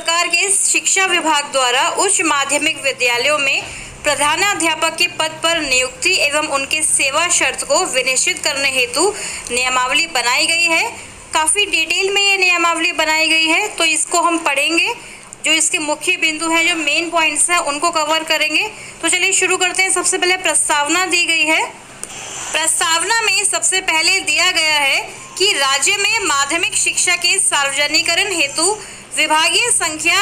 सरकार के शिक्षा विभाग द्वारा उच्च माध्यमिक विद्यालयों में प्रधानाध्यापक के पद पर नियुक्ति एवं उनके सेवा शर्त को विनिश्चित करने हेतु नियमावली बनाई गई है। काफ़ी डिटेल में ये नियमावली बनाई गई है, तो इसको हम पढ़ेंगे। जो इसके मुख्य बिंदु हैं, जो मेन पॉइंट्स हैं, उनको कवर करेंगे। तो चलिए शुरू करते हैं। सबसे पहले प्रस्तावना दी गई है। प्रस्तावना में सबसे पहले दिया गया है कि राज्य में माध्यमिक शिक्षा के सार्वजनिकरण हेतु विभागीय संख्या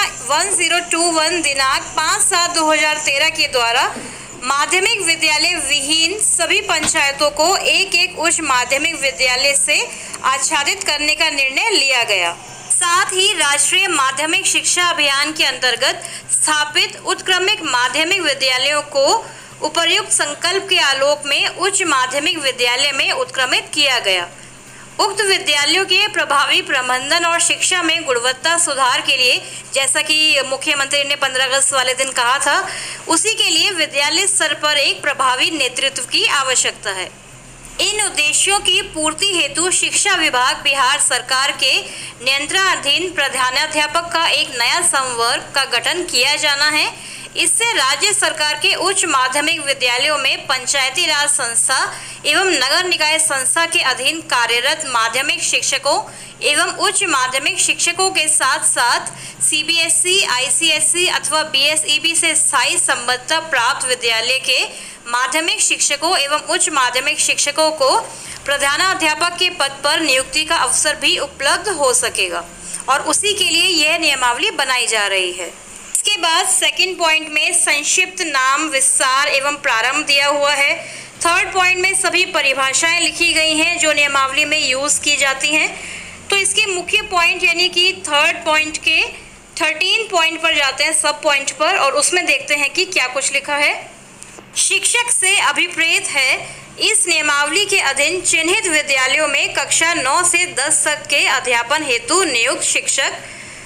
1021 दिनांक 5/7/2013 के द्वारा माध्यमिक विद्यालय विहीन सभी पंचायतों को एक उच्च माध्यमिक विद्यालय से आच्छादित करने का निर्णय लिया गया। साथ ही राष्ट्रीय माध्यमिक शिक्षा अभियान के अंतर्गत स्थापित उत्क्रमिक माध्यमिक विद्यालयों को उपर्युक्त संकल्प के आलोक में उच्च माध्यमिक विद्यालय में उत्क्रमित किया गया। उक्त विद्यालयों के प्रभावी प्रबंधन और शिक्षा में गुणवत्ता सुधार के लिए, जैसा कि मुख्यमंत्री ने 15 अगस्त वाले दिन कहा था, उसी के लिए विद्यालय स्तर पर एक प्रभावी नेतृत्व की आवश्यकता है। इन उद्देश्यों की पूर्ति हेतु शिक्षा विभाग बिहार सरकार के नियंत्रणाधीन प्रधानाध्यापक का एक नया संवर्ग का गठन किया जाना है। इससे राज्य सरकार के उच्च माध्यमिक विद्यालयों में पंचायती राज संस्था एवं नगर निकाय संस्था के अधीन कार्यरत माध्यमिक शिक्षकों एवं उच्च माध्यमिक शिक्षकों के साथ साथ सीबीएसई, आईसीएसई अथवा बीएसईबी से स्थायी संबद्धता प्राप्त विद्यालय के माध्यमिक शिक्षकों एवं उच्च माध्यमिक शिक्षकों को प्रधानाध्यापक के पद पर नियुक्ति का अवसर भी उपलब्ध हो सकेगा और उसी के लिए यह नियमावली बनाई जा रही है। इसके बाद सेकंड पॉइंट में संक्षिप्त नाम, विस्तार एवं प्रारंभ दिया हुआ है। थर्ड पॉइंट में सभी परिभाषाएं लिखी गई हैं जो नियमावली में यूज़ की जाती हैं। तो इसके मुख्य पॉइंट यानी कि थर्ड पॉइंट के 13 पॉइंट पर जाते हैं, सब पॉइंट पर, और उसमें देखते हैं कि क्या कुछ लिखा है। शिक्षक से अभिप्रेत है इस नियमावली के अधीन चिन्हित विद्यालयों में कक्षा 9 से 10 तक के अध्यापन हेतु नियुक्त शिक्षक,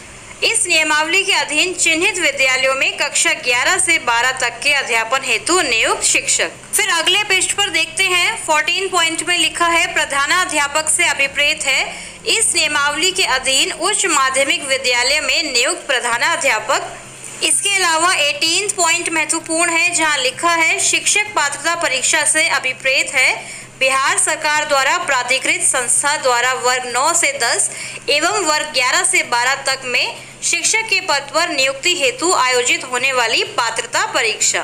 इस नियमावली के अधीन चिन्हित विद्यालयों में कक्षा 11 से 12 तक के अध्यापन हेतु नियुक्त शिक्षक। फिर अगले पृष्ठ पर देखते हैं 14 पॉइंट में लिखा है प्रधानाध्यापक से अभिप्रेत है इस नियमावली के अधीन उच्च माध्यमिक विद्यालय में नियुक्त प्रधानाध्यापक। इसके अलावा 18 पॉइंट महत्वपूर्ण है जहां लिखा है शिक्षक पात्रता परीक्षा से अभिप्रेत है बिहार सरकार द्वारा प्राधिकृत संस्था द्वारा वर्ग 9 से 10 एवं वर्ग 11 से 12 तक में शिक्षक के पद पर नियुक्ति हेतु आयोजित होने वाली पात्रता परीक्षा।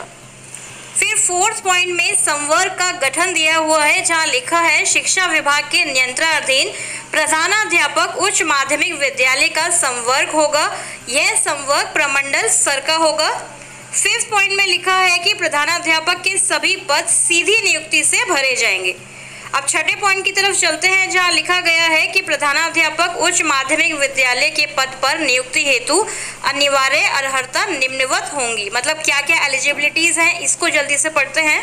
फिर फोर्थ पॉइंट में संवर्ग का गठन दिया हुआ है जहां लिखा है शिक्षा विभाग के नियंत्रणाधीन प्रधानाध्यापक उच्च माध्यमिक विद्यालय का संवर्ग होगा। यह संवर्ग प्रमंडल स्तर का होगा। फिफ्थ पॉइंट में लिखा है कि प्रधानाध्यापक के सभी पद सीधी नियुक्ति से भरे जाएंगे। अब छठे पॉइंट की तरफ चलते हैं जहां लिखा गया है कि प्रधानाध्यापक उच्च माध्यमिक विद्यालय के पद पर नियुक्ति हेतु अनिवार्य अर्हता निम्नवत होंगी। मतलब क्या क्या एलिजिबिलिटीज हैं, इसको जल्दी से पढ़ते हैं।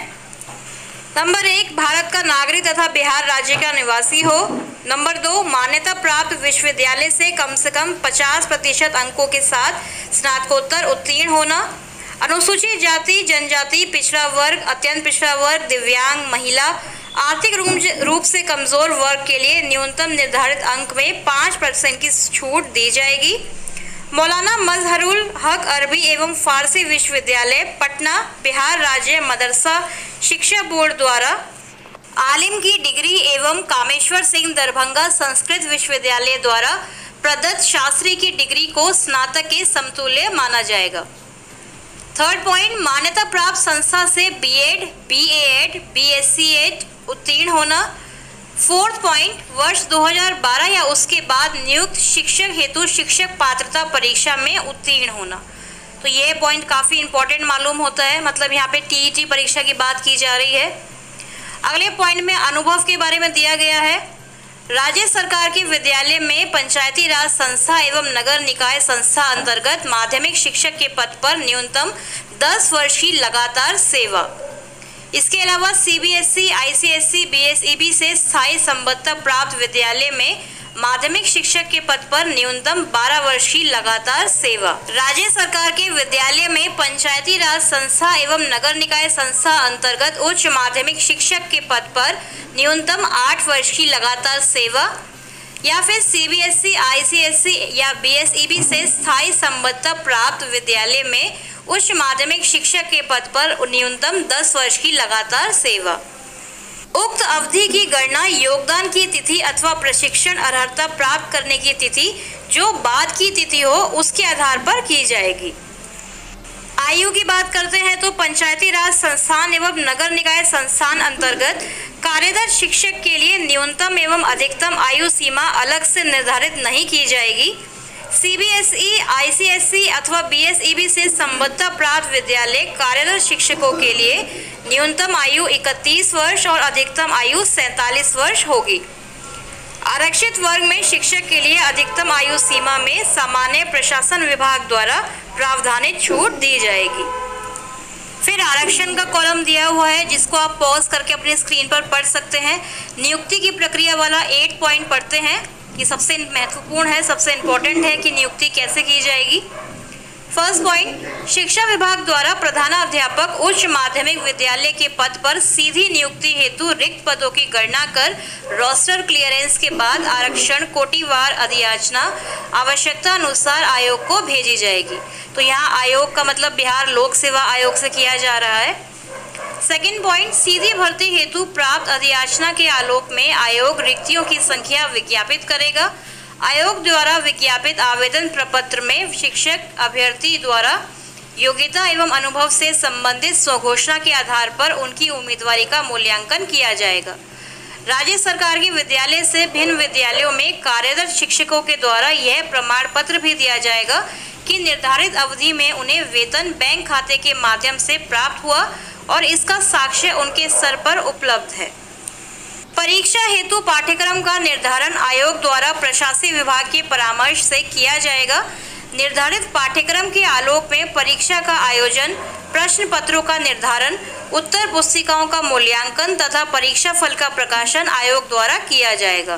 नंबर 1, भारत का नागरिक तथा बिहार राज्य का निवासी हो। नंबर 2, मान्यता प्राप्त विश्वविद्यालय से कम 50% अंकों के साथ स्नातकोत्तर उत्तीर्ण होना। अनुसूचित जाति, जनजाति, पिछड़ा वर्ग, अत्यंत पिछड़ा वर्ग, दिव्यांग, महिला, आर्थिक रूप से कमजोर वर्ग के लिए न्यूनतम निर्धारित अंक में 5% की छूट दी जाएगी। मौलाना मजहरुल हक अरबी एवं फारसी विश्वविद्यालय पटना बिहार राज्य मदरसा शिक्षा बोर्ड द्वारा आलिम की डिग्री एवं कामेश्वर सिंह दरभंगा संस्कृत विश्वविद्यालय द्वारा प्रदत्त शास्त्री की डिग्री को स्नातक के समतुल्य माना जाएगा। थर्ड पॉइंट, मान्यता प्राप्त संस्था से बीएड, बीएड, बीएससी उत्तीर्ण होना। फोर्थ पॉइंट, वर्ष 2012 या उसके बाद नियुक्त शिक्षक हेतु शिक्षक पात्रता परीक्षा में उत्तीर्ण होना। तो ये पॉइंट काफ़ी इंपॉर्टेंट मालूम होता है, मतलब यहाँ पे टीईटी परीक्षा की बात की जा रही है। अगले पॉइंट में अनुभव के बारे में दिया गया है। राज्य सरकार के विद्यालय में पंचायती राज संस्था एवं नगर निकाय संस्था अंतर्गत माध्यमिक शिक्षक के पद पर न्यूनतम 10 वर्ष की लगातार सेवा। इसके अलावा सीबीएसई, आईसीएसई, बीएसईबी से स्थायी संबद्धता प्राप्त विद्यालय में माध्यमिक शिक्षक के पद पर न्यूनतम 12 वर्ष की लगातार सेवा। राज्य सरकार के विद्यालय में पंचायती राज संस्था एवं नगर निकाय संस्था अंतर्गत उच्च माध्यमिक शिक्षक के पद पर न्यूनतम 8 वर्ष की लगातार सेवा। या फिर सीबीएसई, आईसीएसई या बीएसईबी से स्थायी संबद्धता प्राप्त विद्यालय में उच्च माध्यमिक शिक्षक के पद पर न्यूनतम 10 वर्ष की लगातार सेवा। उक्त अवधि की गणना योगदान की तिथि अथवा प्रशिक्षण अर्हता प्राप्त करने की तिथि जो बाद की तिथि हो उसके आधार पर की जाएगी। आयु की बात करते हैं तो पंचायती राज संस्थान एवं नगर निकाय संस्थान अंतर्गत कार्यरत शिक्षक के लिए न्यूनतम एवं अधिकतम आयु सीमा अलग से निर्धारित नहीं की जाएगी। सीबीएसई, आईसीएसई अथवा बीएसईबी से संबद्धता प्राप्त विद्यालय कार्यरत शिक्षकों के लिए न्यूनतम आयु 31 वर्ष और अधिकतम आयु 47 वर्ष होगी। आरक्षित वर्ग में शिक्षक के लिए अधिकतम आयु सीमा में सामान्य प्रशासन विभाग द्वारा प्रावधानित छूट दी जाएगी। फिर आरक्षण का कॉलम दिया हुआ है जिसको आप पॉज करके अपनी स्क्रीन पर पढ़ सकते हैं। नियुक्ति की प्रक्रिया वाला 8 पॉइंट पढ़ते हैं। ये सबसे महत्वपूर्ण है, सबसे इम्पोर्टेंट है कि नियुक्ति कैसे की जाएगी। फर्स्ट पॉइंट, शिक्षा विभाग द्वारा प्रधानाध्यापक उच्च माध्यमिक विद्यालय के पद पर सीधी नियुक्ति हेतु रिक्त पदों की गणना कर रोस्टर क्लियरेंस के बाद आरक्षण कोटिवार अधियाचना आवश्यकता अनुसार आयोग को भेजी जाएगी। तो यहाँ आयोग का मतलब बिहार लोक सेवा आयोग से किया जा रहा है। सेकेंड पॉइंट, सीधी भर्ती हेतु प्राप्त अधियाचना के आलोक में आयोग रिक्तियों की संख्या विज्ञापित करेगा। आयोग द्वारा विज्ञापित आवेदन प्रपत्र में शिक्षक अभ्यर्थी द्वारा योग्यता एवं अनुभव से संबंधित स्वघोषणा के आधार पर उनकी उम्मीदवारी का मूल्यांकन किया जाएगा। राज्य सरकार के विद्यालय से भिन्न विद्यालयों में कार्यरत शिक्षकों के द्वारा यह प्रमाण पत्र भी दिया जाएगा कि निर्धारित अवधि में उन्हें वेतन बैंक खाते के माध्यम से प्राप्त हुआ और इसका साक्ष्य उनके सर पर उपलब्ध है। परीक्षा हेतु पाठ्यक्रम का निर्धारण आयोग द्वारा प्रशासनिक विभाग के परामर्श से किया जाएगा। निर्धारित पाठ्यक्रम के आलोक में परीक्षा का आयोजन, प्रश्न पत्रों का निर्धारण, उत्तर पुस्तिकाओं का मूल्यांकन तथा परीक्षा फल का प्रकाशन आयोग द्वारा किया जाएगा।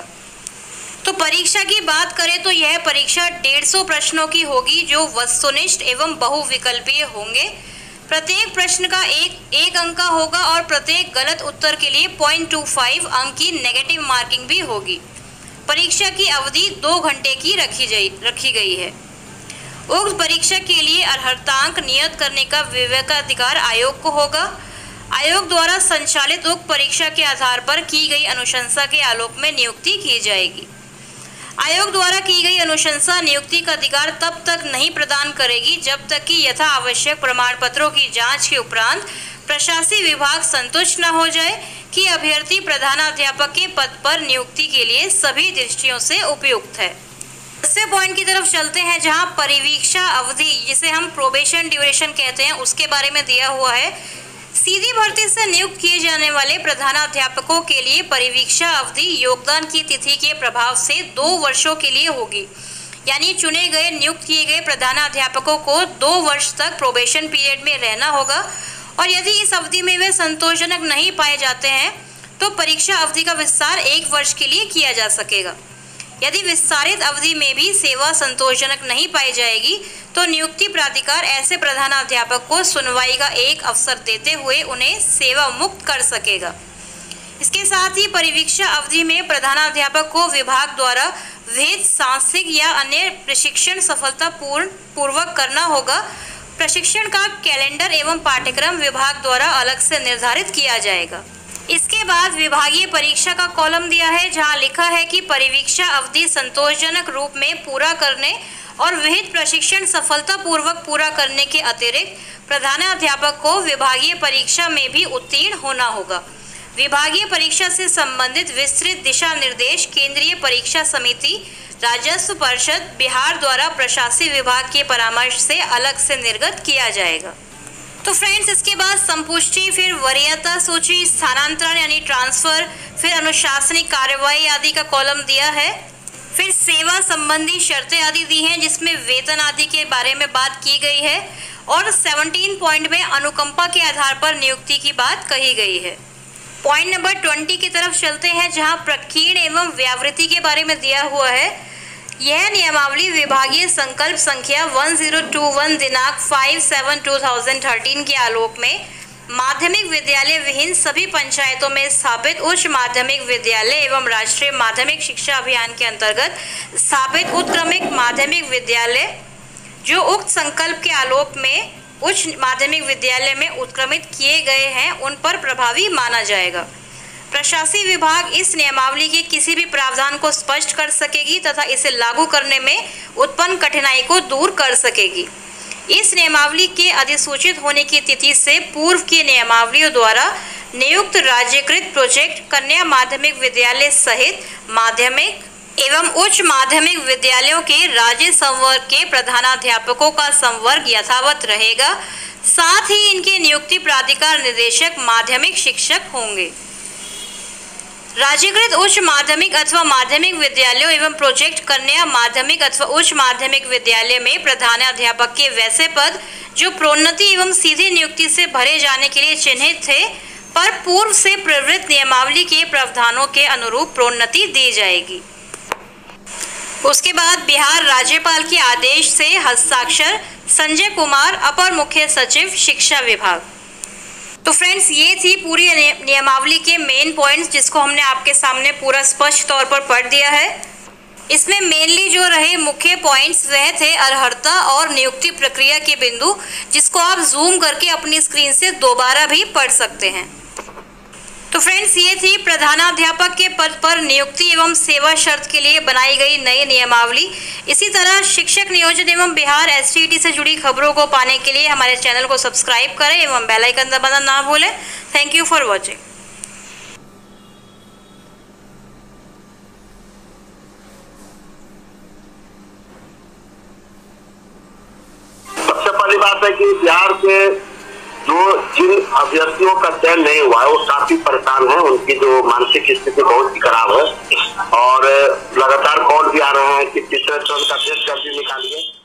तो परीक्षा की बात करें तो यह परीक्षा 150 प्रश्नों की होगी जो वस्तुनिष्ठ एवं बहुविकल्पीय होंगे। प्रत्येक प्रश्न का एक अंक का होगा और प्रत्येक गलत उत्तर के लिए 0.25 अंक की नेगेटिव मार्किंग भी होगी। परीक्षा की अवधि 2 घंटे की रखी गई है। उक्त परीक्षा के लिए अर्हतांक नियत करने का विवेकाधिकार आयोग को होगा। आयोग द्वारा संचालित उक्त परीक्षा के आधार पर की गई अनुशंसा के आलोक में नियुक्ति की जाएगी। आयोग द्वारा की गई अनुशंसा नियुक्ति का अधिकार तब तक नहीं प्रदान करेगी जब तक कि यथा आवश्यक प्रमाण पत्रों की जांच के उपरांत प्रशासनिक विभाग संतुष्ट न हो जाए कि अभ्यर्थी प्रधानाध्यापक के पद पर नियुक्ति के लिए सभी दृष्टियों से उपयुक्त है। दूसरे पॉइंट की तरफ चलते हैं जहां परिवीक्षा अवधि, जिसे हम प्रोबेशन ड्यूरेशन कहते हैं, उसके बारे में दिया हुआ है। सीधी भर्ती से नियुक्त किए जाने वाले प्रधानाध्यापकों के लिए परिवीक्षा अवधि योगदान की तिथि के प्रभाव से 2 वर्षों के लिए होगी। यानी चुने गए नियुक्त किए गए प्रधानाध्यापकों को 2 वर्ष तक प्रोबेशन पीरियड में रहना होगा और यदि इस अवधि में वे संतोषजनक नहीं पाए जाते हैं तो परीक्षा अवधि का विस्तार 1 वर्ष के लिए किया जा सकेगा। यदि विस्तारित अवधि में भी सेवा संतोषजनक नहीं पाई जाएगी तो नियुक्ति प्राधिकार ऐसे प्रधानाध्यापक को सुनवाई का एक अवसर देते हुए उन्हें सेवा मुक्त कर सकेगा। इसके साथ ही परिवीक्षा अवधि में प्रधानाध्यापक को विभाग द्वारा विहित सांख्यिक या अन्य प्रशिक्षण सफलतापूर्वक करना होगा। प्रशिक्षण का कैलेंडर एवं पाठ्यक्रम विभाग द्वारा अलग से निर्धारित किया जाएगा। इसके बाद विभागीय परीक्षा का कॉलम दिया है जहां लिखा है कि परिवीक्षा अवधि संतोषजनक रूप में पूरा करने और विहित प्रशिक्षण सफलतापूर्वक पूरा करने के अतिरिक्त प्रधानाध्यापक को विभागीय परीक्षा में भी उत्तीर्ण होना होगा। विभागीय परीक्षा से संबंधित विस्तृत दिशा निर्देश केंद्रीय परीक्षा समिति, राजस्व परिषद, बिहार द्वारा प्रशासनिक विभाग के परामर्श से अलग से निर्गत किया जाएगा। तो फ्रेंड्स, इसके बाद संपुष्टि, फिर वरीयता सूची, स्थानांतरण यानी ट्रांसफर, फिर अनुशासनिक कार्रवाई आदि का कॉलम दिया है। फिर सेवा संबंधी शर्तें आदि दी हैं जिसमें वेतन आदि के बारे में बात की गई है और 17 पॉइंट में अनुकंपा के आधार पर नियुक्ति की बात कही गई है। पॉइंट नंबर 20 की तरफ चलते हैं जहां प्रकीर्ण एवं व्यावृत्ति के बारे में दिया हुआ है। यह नियमावली विभागीय संकल्प संख्या 1021 दिनांक 5/7/2013 के आलोक में माध्यमिक विद्यालय विहीन सभी पंचायतों में स्थापित उच्च माध्यमिक विद्यालय एवं राष्ट्रीय माध्यमिक शिक्षा अभियान के अंतर्गत स्थापित उत्क्रमिक माध्यमिक विद्यालय जो उक्त संकल्प के आलोक में उच्च माध्यमिक विद्यालय में उत्क्रमित किए गए हैं उन पर प्रभावी माना जाएगा। प्रशासकीय विभाग इस नियमावली के किसी भी प्रावधान को स्पष्ट कर सकेगी तथा इसे लागू करने में उत्पन्न कठिनाई को दूर कर सकेगी। इस नियमावली के अधिसूचित होने की तिथि से पूर्व की नियमावलियों द्वारा नियुक्त राज्यकृत प्रोजेक्ट कन्या माध्यमिक विद्यालय सहित माध्यमिक एवं उच्च माध्यमिक विद्यालयों के राज्य संवर्ग के प्रधानाध्यापकों का संवर्ग यथावत रहेगा। साथ ही इनके नियुक्ति प्राधिकार निदेशक माध्यमिक शिक्षक होंगे। राज्यकृत उच्च माध्यमिक अथवा माध्यमिक विद्यालयों एवं प्रोजेक्ट कन्या माध्यमिक अथवा उच्च माध्यमिक विद्यालय में प्रधानाध्यापक के वैसे पद जो प्रोन्नति एवं सीधी नियुक्ति से भरे जाने के लिए चिन्हित थे पर पूर्व से प्रवृत्त नियमावली के प्रावधानों के अनुरूप प्रोन्नति दी जाएगी। उसके बाद बिहार राज्यपाल के आदेश से हस्ताक्षर संजय कुमार, अपर मुख्य सचिव शिक्षा विभाग। तो फ्रेंड्स, ये थी पूरी नियमावली के मेन पॉइंट्स जिसको हमने आपके सामने पूरा स्पष्ट तौर पर पढ़ दिया है। इसमें मेनली जो रहे मुख्य पॉइंट्स वह थे अर्हता और नियुक्ति प्रक्रिया के बिंदु, जिसको आप जूम करके अपनी स्क्रीन से दोबारा भी पढ़ सकते हैं। तो फ्रेंड्स, ये थी प्रधानाध्यापक के पद पर नियुक्ति एवं सेवा शर्त के लिए बनाई गई नई नियमावली। इसी तरह शिक्षक नियोजन एवं बिहार STET से जुड़ी खबरों को पाने के लिए हमारे चैनल को सब्सक्राइब करें एवं बेल आइकन दबाना ना भूलें। Thank you for watching. सबसे पहली बात है कि बिहार के जिन अभ्यर्थियों का चयन नहीं हुआ है वो काफी परेशान है। उनकी जो मानसिक स्थिति बहुत ही खराब है और लगातार कॉल भी आ रहे हैं कि तीसरे चरण का टेस्ट जल्दी निकालिए।